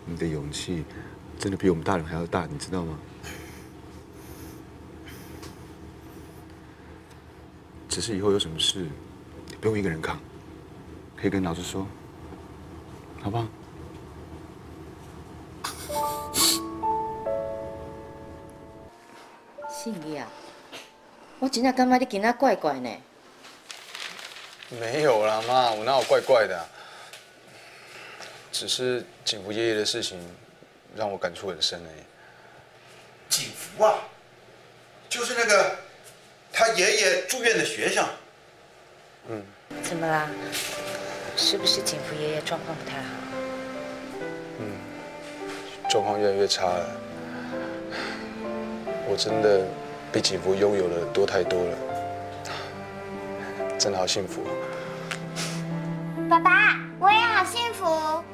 你的勇气真的比我们大人还要大，你知道吗？只是以后有什么事，你不用一个人扛，可以跟老师说，好不好？ 信义啊，我真正感觉你今仔怪怪呢。 没有啦，妈，我哪有怪怪的啊？只是景福爷爷的事情让我感触很深而已。 景福啊，就是那个他爷爷住院的学生。 嗯。怎么啦？是不是景福爷爷状况不太好？ 状况越来越差了。我真的比景福拥有的多太多了，真的好幸福。 爸爸，我也好幸福。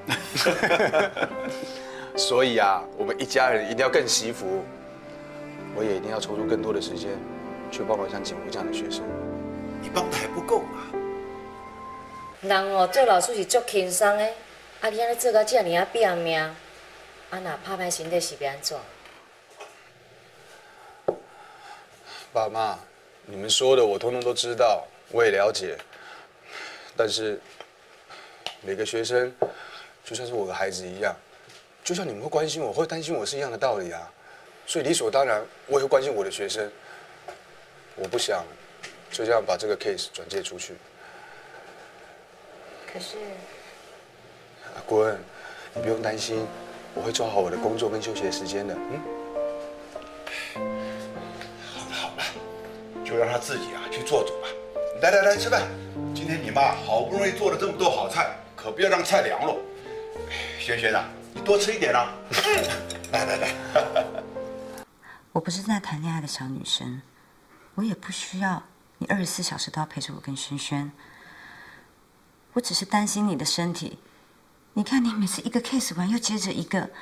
所以啊，我们一家人一定要更惜福。我也一定要抽出更多的时间，去帮忙像景福这样的学生。 你帮的还不够啊！ 人哦，做老师是足轻松的，啊，你安尼做到这尔拼命，啊，若拍歹身体是要安怎？ 爸妈，你们说的我通通都知道，我也了解。但是每个学生就像是我的孩子一样，就像你们会关心我、会担心我是一样的道理啊。所以理所当然，我也会关心我的学生。我不想就这样把这个 case 转介出去。 可是， 阿坤，你不用担心，我会做好我的工作跟休息的时间的。 好了，就让他自己啊去做主吧。来吃饭。今天你妈好不容易做了这么多好菜，可不要让菜凉了。轩轩啊，你多吃一点啊。来。 我不是在谈恋爱的小女生，我也不需要你24小时都要陪着我跟轩轩。我只是担心你的身体。你看，你每次一个 case 完又接着一个，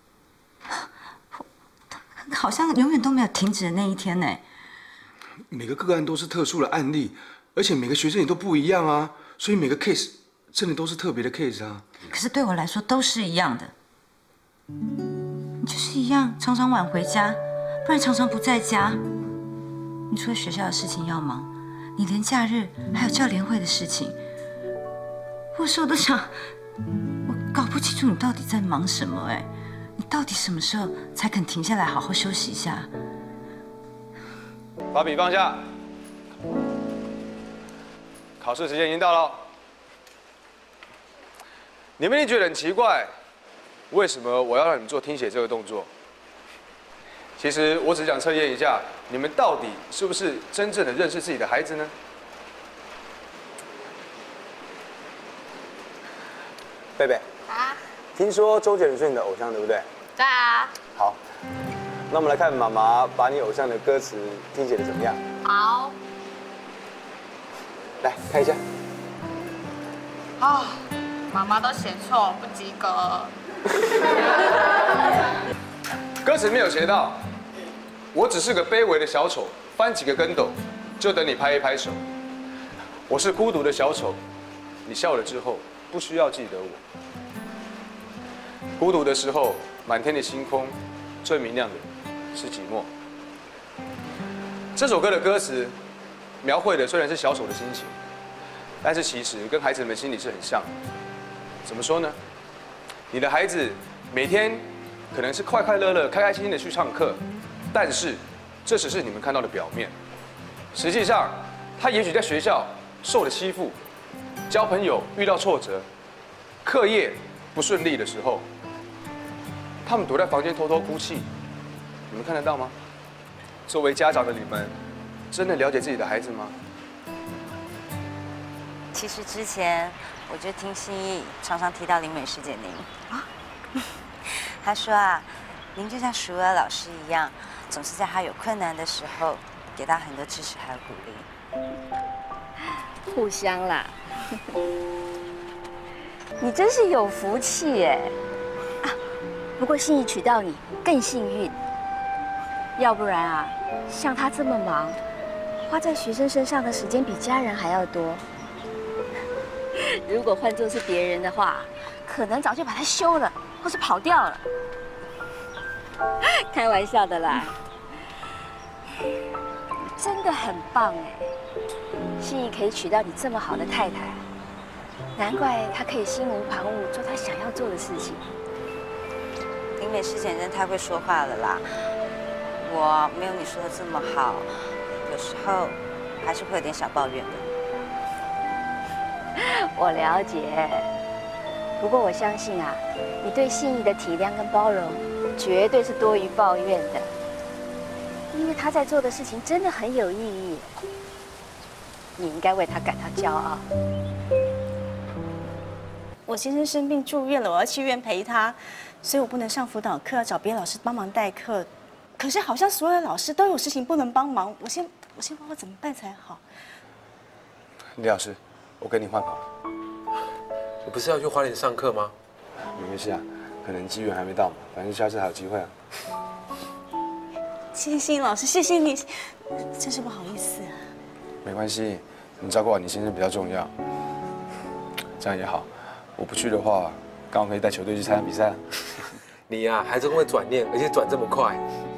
好像永远都没有停止的那一天呢。 每个个案都是特殊的案例，而且每个学生也都不一样啊，所以每个 case 真的都是特别的 case 啊。 可是对我来说都是一样的。你就是一样，常常晚回家，不然常常不在家。你除了学校的事情要忙，你连假日还有教联会的事情。我有时候都想，我搞不清楚你到底在忙什么哎，你到底什么时候才肯停下来好好休息一下？ 把笔放下，考试时间已经到了。你们一定觉得很奇怪，为什么我要让你们做听写这个动作？其实我只想测验一下，你们到底是不是真正的认识自己的孩子呢？贝贝啊， 听说周杰伦是你的偶像，对不对？ 对啊。 好，那我们来看妈妈把你偶像的歌词听写的怎么样？ 好。 来看一下。 啊，妈妈都写错，不及格。 歌词没有写到，我只是个卑微的小丑，翻几个跟斗，就等你拍一拍手。我是孤独的小丑，你笑了之后，不需要记得我。孤独的时候，满天的星空，最明亮的是寂寞。这首歌的歌词描绘的虽然是小丑的心情，但是其实跟孩子们心里是很像的。怎么说呢？你的孩子每天可能是快快乐乐、开开心心的去上课，但是这只是你们看到的表面。实际上，他也许在学校受了欺负，交朋友遇到挫折，课业不顺利的时候，他们躲在房间偷偷哭泣，你们看得到吗？作为家长的你们，真的了解自己的孩子吗？ 其实之前我就听信义常常提到林美师姐您啊，她说啊，您就像淑儿老师一样，总是在她有困难的时候给她很多支持还有鼓励。 互相啦。你真是有福气耶！啊，不过信义娶到你更幸运，要不然啊，像他这么忙，花在学生身上的时间比家人还要多。如果换作是别人的话，可能早就把他休了。 或是跑掉了。开玩笑的啦，真的很棒哎！心怡可以娶到你这么好的太太，难怪她可以心无旁骛做她想要做的事情。 林美师姐真的太会说话了啦，我没有你说的这么好，有时候还是会有点小抱怨的。 我了解，不过我相信啊，你对心怡的体谅跟包容，绝对是多于抱怨的，因为她在做的事情真的很有意义，你应该为她感到骄傲。 我先生生病住院了，我要去医院陪他，所以我不能上辅导课，要找别的老师帮忙代课。可是好像所有的老师都有事情不能帮忙，我先不知道怎么办才好。 李老师，我跟你换好了。 你不是要去花莲上课吗？ 没关系啊，可能机缘还没到嘛，反正下次还有机会啊。 谢谢心怡老师，谢谢你，真是不好意思啊。 没关系，你照顾好你先生比较重要。这样也好，我不去的话，刚好可以带球队去参加比赛。 你呀，还真会转念，而且转这么快。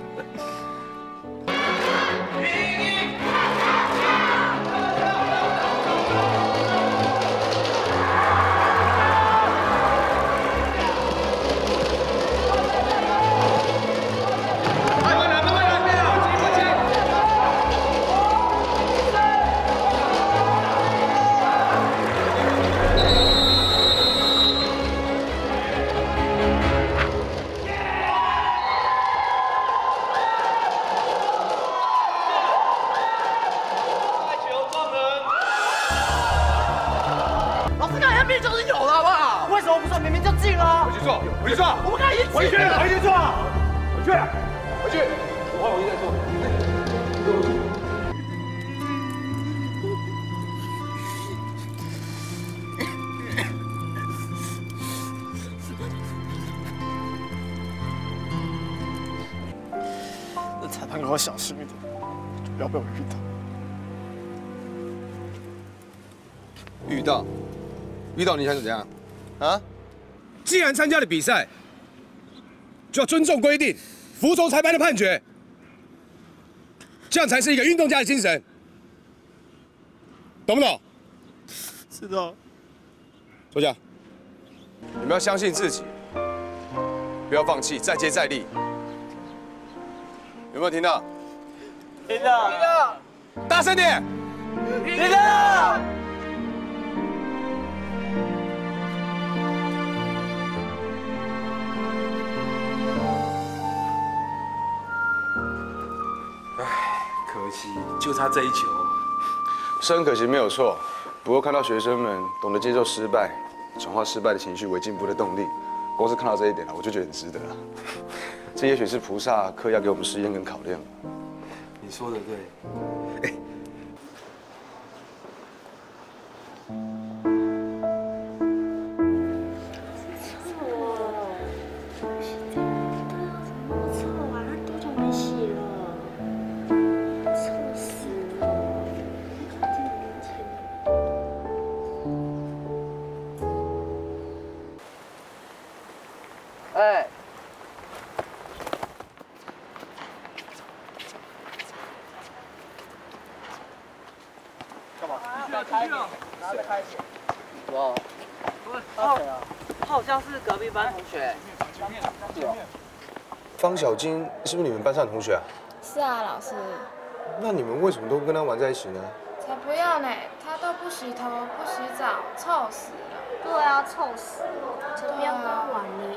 回去做，我们看一起。回去，回去做，回去，回去。我换回去再做。 那裁判给我小心一点，就不要被我遇到。 遇到你想怎样？啊？ 既然参加了比赛，就要尊重规定，服从裁判的判决，这样才是一个运动家的精神，懂不懂？ 知道。 坐下。 你们要相信自己，不要放弃，再接再厉。有没有听到？ 听到。听到。 大声点。 听到。 可惜，就差这一球。 是很可惜，没有错。不过看到学生们懂得接受失败，转化失败的情绪为进步的动力，光是看到这一点我就觉得很值得了。这也许是菩萨刻要给我们试验跟考验。 你说的对。 哎， 干嘛？ 再开一点，然后再开一点。哇， 他谁啊？ 他好像是隔壁班同学。 是啊。 方小金是不是你们班上的同学啊？ 是啊，老师。 那你们为什么都不跟他玩在一起呢？ 才不要呢！他都不洗头、不洗澡，臭死了。 对啊，臭死了，才不要跟他玩呢。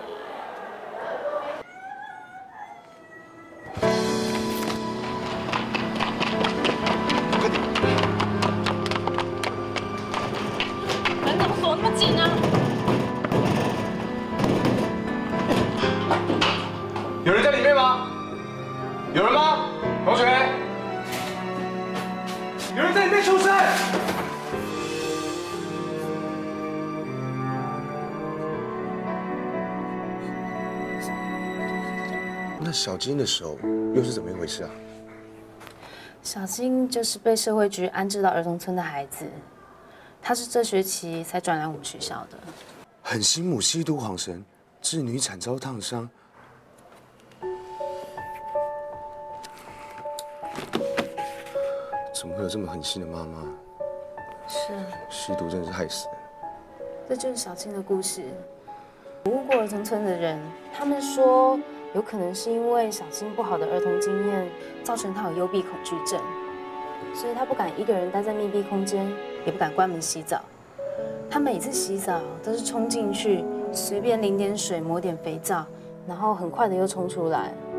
门怎么锁那么紧啊？ 有人在里面吗？有人吗？同学？有人在里面出声！那小金的手又是怎么一回事啊？ 小金就是被社会局安置到儿童村的孩子，他是这学期才转来我们学校的。 狠心母吸毒狂神， 致女惨遭烫伤。怎么会有这么狠心的妈妈？ 是啊， 吸毒真的是害死人。 这就是小青的故事。我问过儿童村的人，他们说有可能是因为小青不好的儿童经验，造成他有幽闭恐惧症，所以他不敢一个人待在密闭空间，也不敢关门洗澡。他每次洗澡都是冲进去，随便淋点水，抹点肥皂，然后很快的又冲出来。